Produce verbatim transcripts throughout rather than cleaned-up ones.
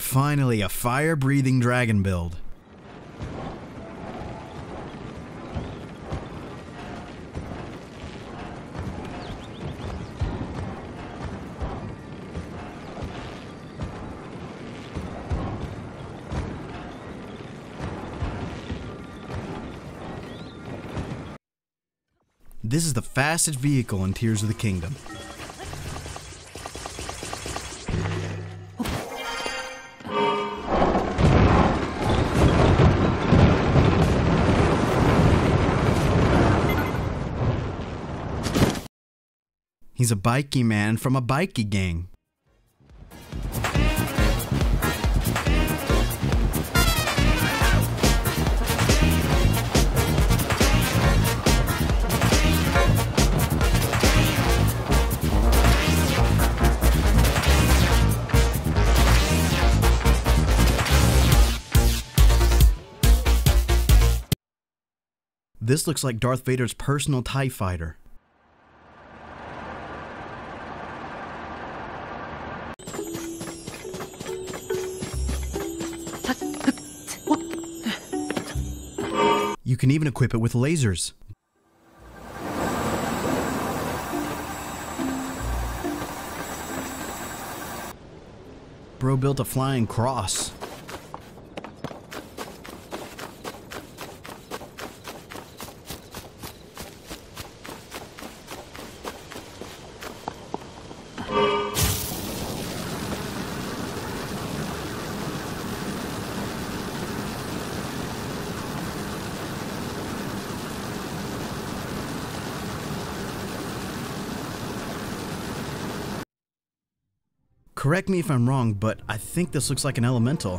Finally, a fire-breathing dragon build. This is the fastest vehicle in Tears of the Kingdom. He's a bikey man from a bikey gang. This looks like Darth Vader's personal TIE fighter. You can even equip it with lasers. Bro built a flying cross. Correct me if I'm wrong, but I think this looks like an elemental.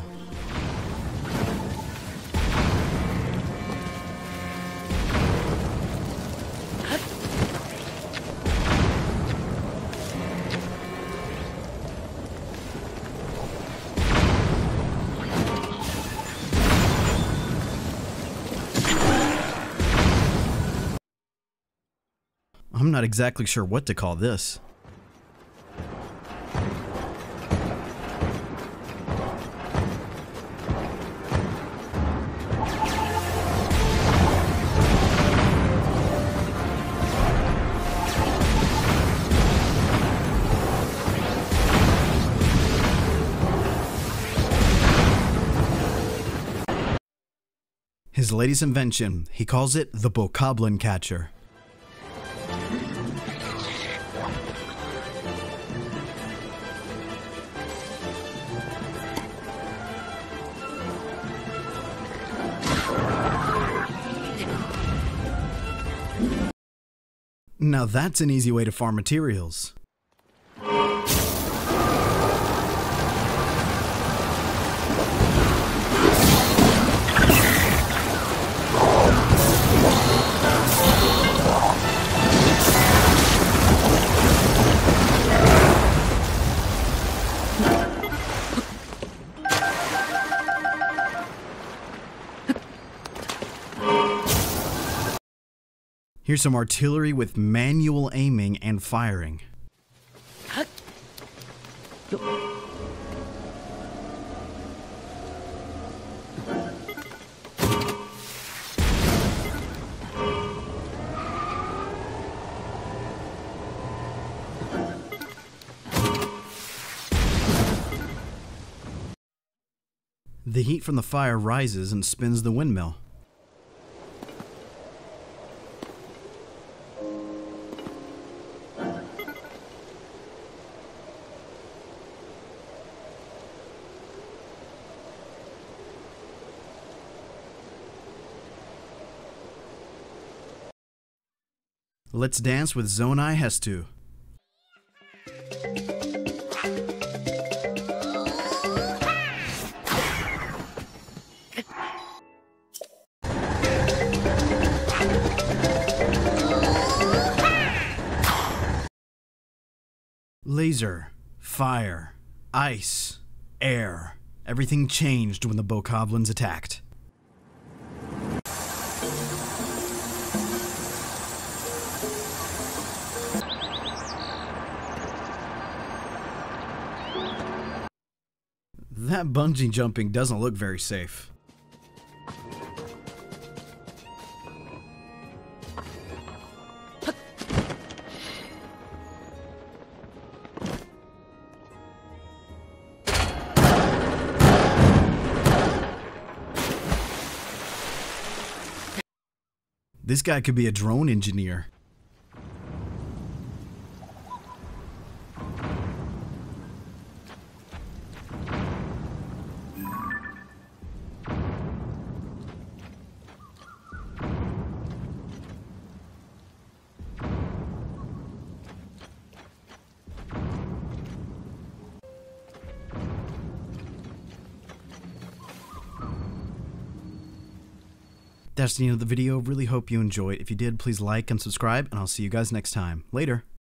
I'm not exactly sure what to call this. His latest invention, he calls it the Bokoblin Catcher. Now that's an easy way to farm materials. Here's some artillery with manual aiming and firing. The heat from the fire rises and spins the windmill. Let's dance with Zonai Hestu. Laser, fire, ice, air. Everything changed when the Bokoblins attacked. That bungee jumping doesn't look very safe. This guy could be a drone engineer. That's the end of the video. Really hope you enjoyed. If you did, please like and subscribe, and I'll see you guys next time. Later.